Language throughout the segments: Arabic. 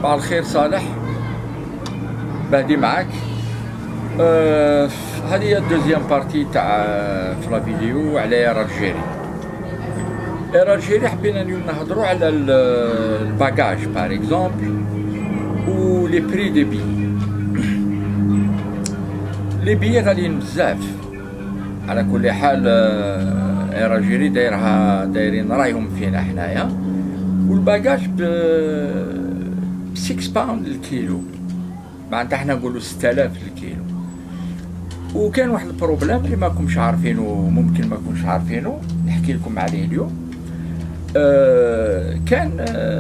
صباح الخير صالح، بهدي معاك. هذه هي الدوزيام بارتي تاع في لا فيديو على اير الجيري. حبينا اليوم نهضروا على الباجاج باغ اكزومبل و لي بري دي بي. لي بي غاليين بزاف. على كل حال اير الجيري دايرين رايهم فينا حنايا، والباجاج ب 6 باوند الكيلو، معناتها حنا نقولوا 6000 الكيلو. وكان واحد البروبليم اللي ماكمش عارفينه، ممكن ما كنتش عارفينه، نحكي لكم عليه اليوم. كان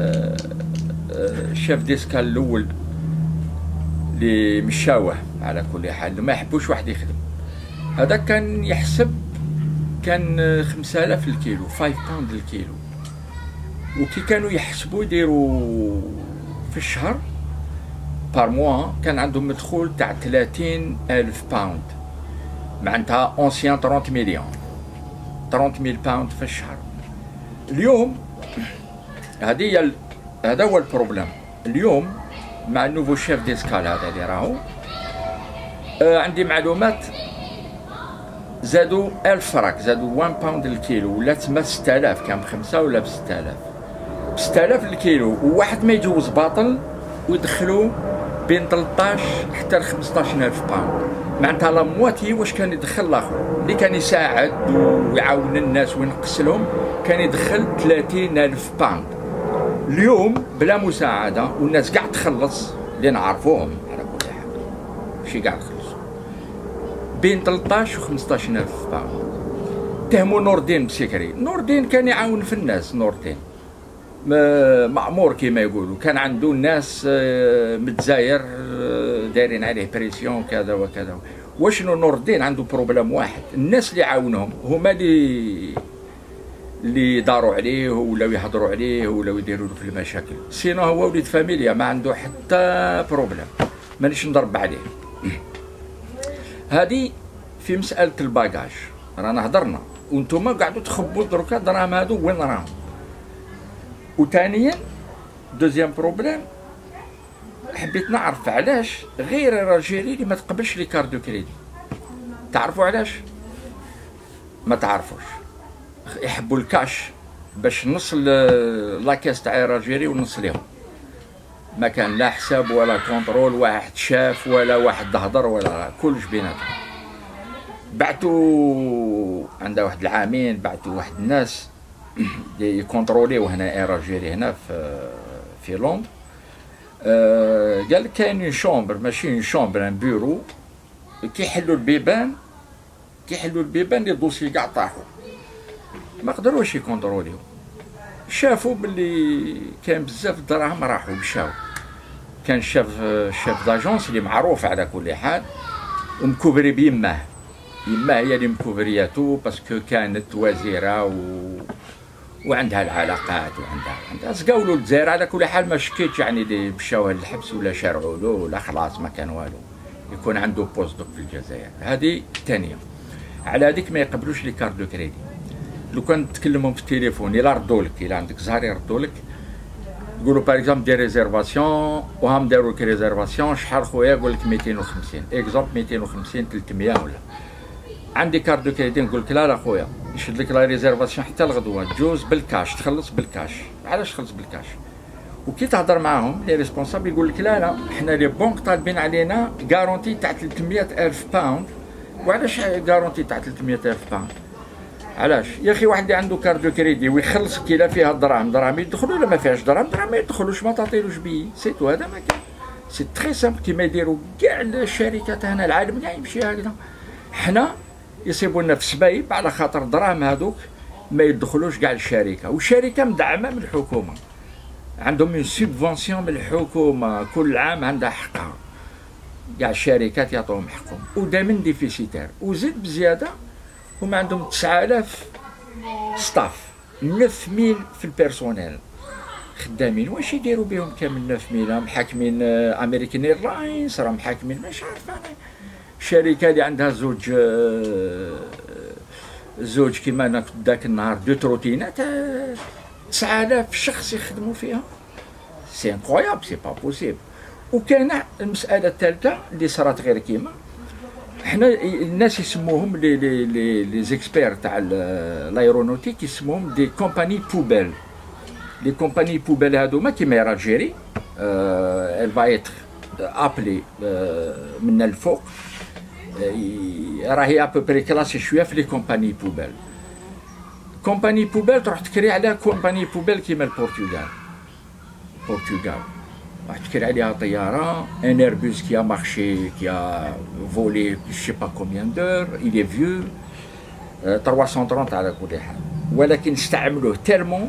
الشيف ديسكال الاول اللي مشاوه على كل حال، ما يحبوش واحد يخدم، هذا كان يحسب كان 5000 الكيلو، 5 باوند الكيلو. وكي كانوا يحسبوا يديروا في الشهر بار موا كان عندهم مدخول تاع 30,000 باوند، معناتها اونسيان 30 مليون، 30,000 باوند في الشهر. اليوم هذا هو البروبليم. اليوم مع النوفو شيف ديسكال هذا اللي راهو، عندي معلومات زادوا 1000 فراك، زادوا 1 باوند الكيلو، ولا تسمى 6000، كان ب5 ولا ب 6000. ب 6000 الكيلو، وواحد ما يجوز باطل ويدخلوا بين 13 حتى ل 15,000 باوند، معناتها لا مواتي واش كان يدخل الاخر اللي كان يساعد ويعاون الناس وينقص لهم، كان يدخل 30,000 باوند. اليوم بلا مساعده والناس قاع تخلص، اللي نعرفوهم على كل حال ماشي قاع يخلصوا، بين 13 و 15,000 باوند. اتهموا نور الدين بسكري. نور الدين كان يعاون في الناس، نور الدين معمور كيما يقولوا، كان عنده الناس متزاير دايرين عليه بريسيون كذا وكذا. وشنو نور الدين عنده بروبليم واحد، الناس اللي عاونهم هما اللي داروا عليه ولاو يهضروا عليه ولاو يديروا له في المشاكل. سينو هو وليد فاميليا ما عنده حتى بروبليم، مانيش نضرب عليه. هذه في مسألة الباجاج رانا هضرنا، وانتم قاعدوا تخبوا دركا دراهم هادو وين راهم. وثانيا دوزيام بروبليم، حبيت نعرف علاش غير الراجيري اللي ما تقبلش لي كاردو كريدي. تعرفوا علاش؟ ما تعرفوش، يحبوا الكاش باش نص لاكاس تاع الراجيري ونص ليهم، ما كان لا حساب ولا كونترول، واحد شاف ولا واحد هضر ولا كلش بيناتهم. بعتوا عندها واحد العامين، بعتوا واحد الناس يكونتروليو هنا اير الجيري هنا في لندن. قال كاين اون شومبر، ماشي اون شومبر، ان بيرو، كيحلوا البيبان لي دوسي كاع طاحوا، ما قدروش يكونتروليو. شافوا باللي كان بزاف دراهم راحوا مشاو. كان شاف داجونس اللي معروف على كل حال، ومكوبري بيماه، يماه هي اللي مكوبرياتو باسكو كانت وزيره وعندها العلاقات وعندها سقاولو الجزائر. على كل حال ما شكيتش يعني اللي مشاوه للحبس ولا شارعوا له ولا خلاص ما كان والو، يكون عنده بوست في الجزائر. هذه الثانيه. على هذيك ما يقبلوش لي كارت دو كريدي. لو كان تكلمهم في التليفون الا ردوا لك، الا عندك زهر يردوا لك، يقولوا باغ اكزومبل دي ريزيرفاسيون وهم داروا لك ريزيرفاسيون شحال خويا، يقول لك 250 اكزومبل، 250 300 ولا. عندي كارت دو كريدي نقول لك لا خويا يشد لك لا ريزيرفاسيون حتى الغدوه، تجوز بالكاش، تخلص بالكاش. علاش تخلص بالكاش؟ وكي تهضر معاهم لي ريسبونسابل يقول لك لا حنا لي بونك طالبين علينا غارونتي تاع 300,000 باوند. وعلاش غارونتي تاع 300,000 باوند؟ علاش يا اخي واحد اللي عنده كارت دو كريدي ويخلص كي لا فيها دراهم يدخلوا، ولا ما فيهاش دراهم ما يدخلوش، ما تعطيلوش بيه، سيتو. هذا ما كان، سي تري سامبل كيما يديروا كاع الشركات هنا، العالم كاع يمشي هكذا. حنا يصيبوا لنا في سبايب على خاطر دراهم هذوك ما يدخلوش كاع الشركه، والشركه مدعمه من الحكومه، عندهم اون سوبفونسيون من الحكومه كل عام عندها حقها، كاع الشركات يعطوهم حقهم، ودائما ديفيسيتير. وزيد بزياده هما عندهم 9000 ستاف، 9000 في البيرسونيل خدامين. واش يديروا بهم كامل 9000؟ راهم محاكمين امريكان ايرلاينز، راهم محاكمين مش عارف انا شركه اللي عندها زوج كيما ذاك النهار دو تروتينات، 9000 شخص يخدموا فيها. سي انكرويابل، سي با بوسيبل. وكاين المساله الثالثه اللي صارت غير كيما حنا الناس يسموهم لي زيكسبير تاع لايرونوتيك يسموهم دي كومباني بوبيل. لي كومباني بوبيل هادوما كيما اير الجيري ال با اتر ابلي من الفوق، راهي ابوبري كلاسي شويه في لي كومباني بوبيل. كومباني بوبيل تروح تكري على كومباني بوبيل كيما البرتغال. راح تكري عليها طياره ان ايربوس كي ا مارشي كي ا فولي جو با كوميان دور il est vieux 330 على كل حال، ولكن استعملوه تالمون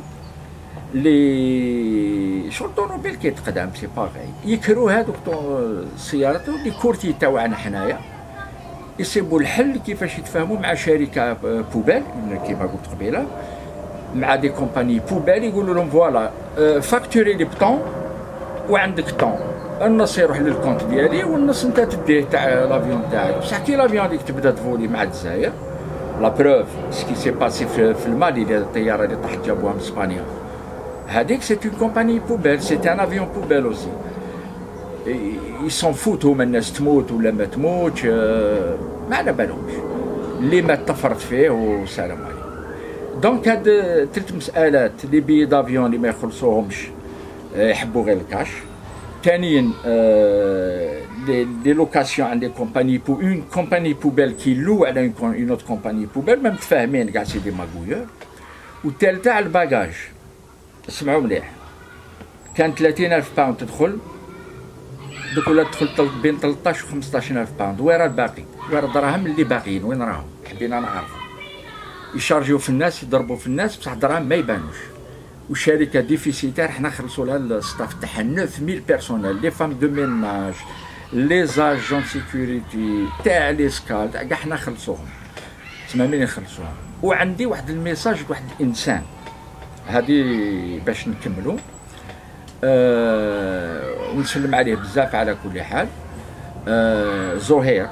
لي شغل طوموبيل كيتقدم سي باغي يكرو هذوك السيارات لي كورتي تاعنا حنايا يصيبوا الحل كيفاش يتفاهموا مع شركه بوبيل كيما قلت قبيله، مع دي كومباني بوبيل يقولوا لهم فوالا فاكتوري لي بطون وعندك طون، النص يروح للكونت ديالي والنص انت تديه تاع لافيون تاعك. بصح كي لافيون هذيك تبدا تفولي مع الجزائر، لا بروف سكي سي باسي في المالي اللي الطياره اللي طاحت جابوها من اسبانيا هذيك سي اون كومباني بوبيل، سي ان افيون بوبيل اوسي. يسون فوت هما الناس تموت ولا ما تموتش ما على بالهمش، اللي مات تفرط فيه والسلام عليكم. دونك هاد 3 مسالات لي بي دافيون اللي ما يخلصوهمش يحبوا غير الكاش. ثانيا لي لوكاسيون عند لي كومباني اون كومباني بوبيل كي لو على اون اوت كومباني بوبيل ما متفاهمين كاع سي دي ماغويور. والثالثه على الباجاج، اسمعوا مليح، كان 30,000 باوند تدخل دوك ولا تدخل بين 13 و 15,000 باوند. وين راه الباقي؟ وين راه الدراهم اللي باقيين؟ وين راهم؟ حبينا نعرفوا. يشارجيو في الناس يضربوا في الناس بصح الدراهم ما يبانوش. والشركه ديفيسيتير حنا خلصوا لها الستاف تاعها 9000 بيرسونيل، لي فام دو ميناج، لي زاجون سيكوريتي تاع لي سكال كاع حنا خلصوهم. تسمى مين يخلصوهم؟ وعندي واحد الميساج لواحد الانسان هذه باش نكملوا ونسلم عليه بزاف على كل حال. زهير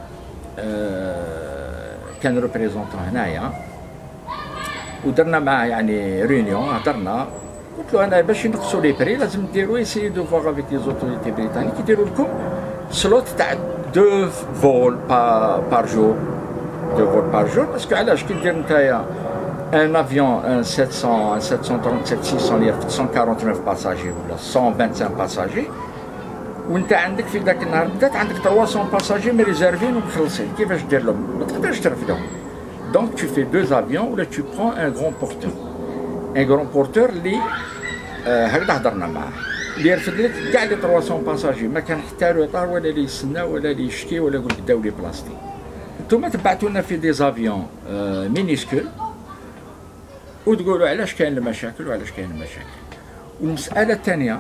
كان ريبريزونطون هنايا ودرنا معاه يعني ريونيون، هضرنا قلت له انا باش ينقصوا لي بري لازم ديروا ايسيي دو فواغ افيك لي زوتوريتي بريطانيك يديروا لكم سلوت تاع 2 فول بار جور، 2 فول بار جور. باسكو علاش كي دير نتايا ان افيون ان 700 ان 737 600 اللي 149 باساجي ولا 125 باساجي، وانت عندك في ذاك النهار بدات عندك 300 باساجي مريزيرفين ومخلصين، كيفاش دير لهم؟ ما تقدرش ترفدهم. Donc tu fais 2 avions ou là tu prends un grand porteur. Un grand porteur اللي هكذا هضرنا معاه اللي يرفد لك كاع لي 300 باساجي، ما كان حتى له اطار ولا اللي يسنى ولا اللي يشكي ولا يقول لك داو لي بلاصتي. انتوما تبعتوا لنا في دي زافيون مينيسكول وتقولوا علاش كاين المشاكل وعلاش كاين المشاكل. والمساله الثانيه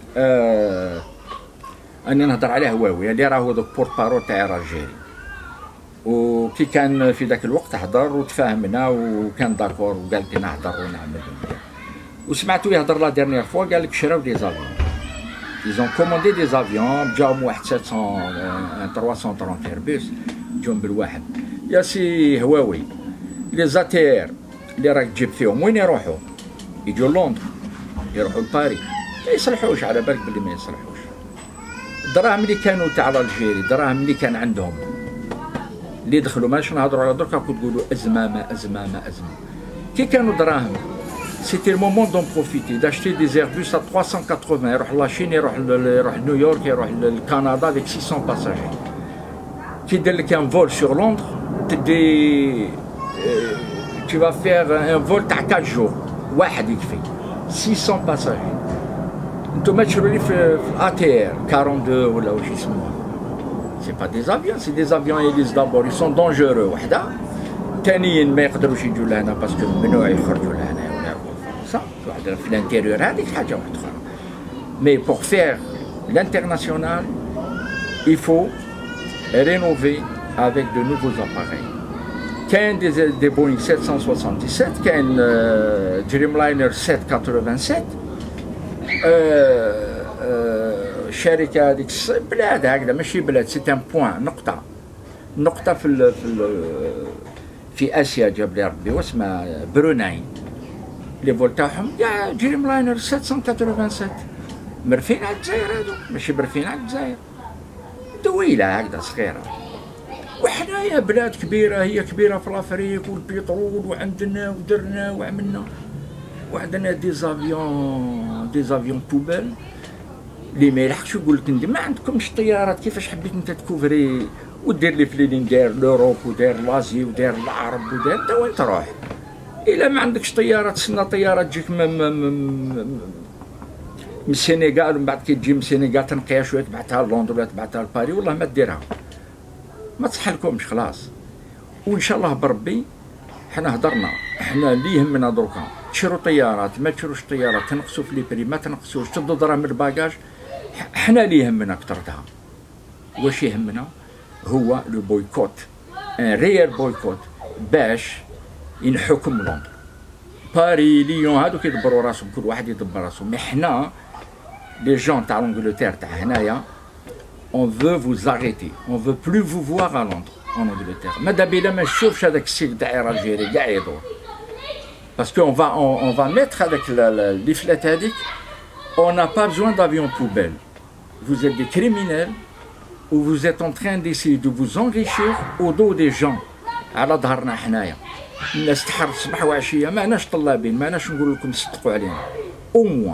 اني نهضر على هواوي اللي راهو دوك بورت بارول تاع الجيري، وكي كان في ذاك الوقت هضر وتفاهمنا وكان داكور وقال لي نهضر ونعمل. وسمعتو يهضر لا ديرنيير فوا قال لك شراو دي زافيون، ils ont commandé des avions جاهم واحد 330 ايربوس جاهم بالواحد. يا سي هواوي لي زاتير اللي راك تجيب فيهم وين يروحوا؟ يجوا لندن، يروحوا لباريس، ما يصلحوش، على بالك بلي ما يصلحوش. الدراهم اللي كانوا تاع الجيري، الدراهم اللي كان عندهم اللي دخلوا، ماش نهضروا على دركا تقولوا ازمه ما ازمه ما ازمه. كي كانوا دراهم سيتي المومون دون بروفيتي داشتي دي زيربوس 380 يروح لاشين، يروح نيويورك، يروح لكندا افيك 600 باساجي. كي يدير لك ان فول سور لندر تدي tu vas faire un vol تاع 4 جور واحد يكفي 600 باساجي. انتوما تشرو لي في الاتير 42 ولا واش يسموها، سي با دي زافيون، سي دي زافيون إليز دابور يسون دونجورو وحده، ثانيا ما يقدروش يجوا لهنا باسكو ممنوع يخرجوا لهنا ولا صح واحد في الانتيريور، هذيك حاجه واحده اخرى. مي بور فير لانترناسيونال il faut rénover avec de nouveaux appareils. كاين دي بوينغ 777، كاين دريم لاينر 787، الشركه هذيك بلاد هكذا ماشي بلاد، سي ان بوان، نقطه في اسيا جاب لي ربي واسمها بروناي، لي فول تاعهم كاع دريم لاينر 787 مرفين على الجزائر هادو، ماشي مرفين على الجزائر، دويلة هكذا صغيرة. وحنايا بلاد كبيرة، هي كبيرة في لافريك والبيترول، وعندنا ودرنا وعملنا، وعندنا ديزافيون بوبال اللي ما يلحقش يقول لك ما عندكمش طيارات، كيفاش حبيت انت تكوفري ودير لي فليلين داير لوروب وداير لازي وداير العرب وداير، انت وين تروح؟ الا ما عندكش طياره تسنى طياره تجيك من السنغال، ومن بعد كي تجي من السنغال تنقيها شويه تبعتها للندن ولا تبعتها لباري، والله ما ديرها، ما تصحلكمش خلاص. وان شاء الله بربي حنا هضرنا، حنا اللي يهمنا دروكا تشرو طيارات ما تشروش طيارات، تنقصوا في لي بري ما تنقصوش، تدو دراهم الباجاج، حنا اللي يهمنا كثرتها. واش يهمنا هو لو بويكوت، ان ريال بويكوت، باش ينحكم لندن، باري، ليون، هادو كيدبروا راسهم، كل واحد يدبر راسهم. مي حنا لي جون تاع لونجلتير تاع هنايا on veut vous arrêter, on veut plus vous voir à Londres, en Angleterre. ماذا بينا ما نشوفش هذاك السيك داير الجيري كاع يدور، باسكو on va mettre هذاك الليفلات هذيك، on n'a pas besoin d'avion poubelle. Vous êtes des criminels ou vous êtes en train d'essayer de vous enrichir au dos des gens. على ظهرنا حنايا الناس تحرك صباح وعشيه، ماناش طلابين، ماناش نقول لكم صدقوا علينا. au moins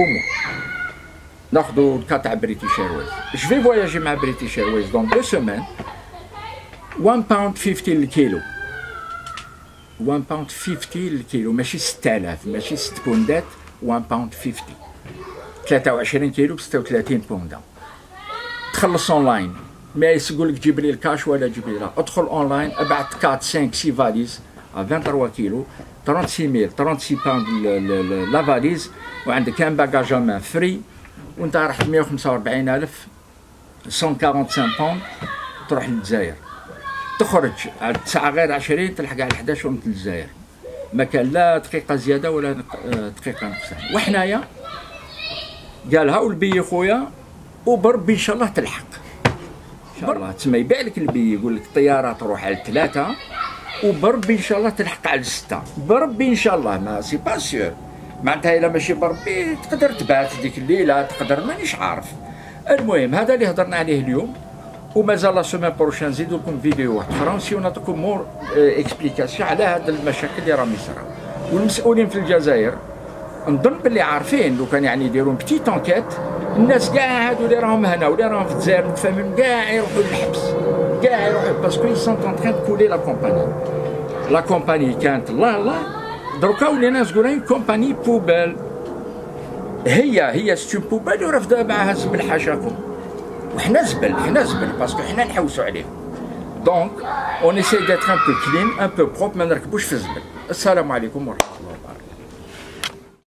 ناخذوا الكا تاع بريتيش ايرويز. جو في فواياجي مع بريتيش ايرويز دون 2 سيمين، 1 باوند 50 الكيلو، 1 باوند 50 الكيلو، ماشي 6000، ماشي 6 بوندات، 1 باوند 50، 23 كيلو ب 36 بوندا. تخلص اونلاين، ما يقول لك جيب لي الكاش ولا جيب لي، لا، ادخل اونلاين، ابعت 4 5 6 فاليز ا 23 كيلو، 36 باوند لا فاليز، وعندك ان باجاج مان فري، وانت رحت 145,000 145 باوند، تروح للجزائر، تخرج على 9 غير 20 تلحق على 11 وانت للجزائر، ما كان لا دقيقه زياده ولا دقيقه نقصان. وحنايا قالها والبي خويا، وبربي ان شاء الله تلحق ان شاء الله. تسمى يبيع لك البي، يقول لك الطياره تروح على 3، وبربي ان شاء الله تلحق على 6، بربي ان شاء الله، ما سي با سيور، معناتها الا ماشي بربي تقدر تبات ديك الليله، تقدر مانيش عارف. المهم هذا اللي هضرنا عليه اليوم، ومازال لا سومين بروشان نزيدو لكم فيديو واحد اخرى، نسيو نعطيكم مور اكسبليكاسيون على هاد المشاكل اللي راهم يصراو. والمسؤولين في الجزائر نظن باللي عارفين، لو كان يعني يديروا بتيت انكيت، الناس كاع هادو اللي راهم هنا واللي راهم في الجزائر متفاهمين كاع يروحوا للحبس، كاع يروحوا، باسكو سون ان تران كولي لا كومباني. لا كومباني كانت الله دروكا ولينا نقولوا كومباني بوبال، هي ستو بوبال ورافده معاها زبل حاشاكم، وحنا زبل، باسكو حنا نحوسوا عليهم. دونك اون ايساي ديتر ان بو كلين، ان بو بروب، ما نركبوش في الزبل. السلام عليكم ورحمه الله.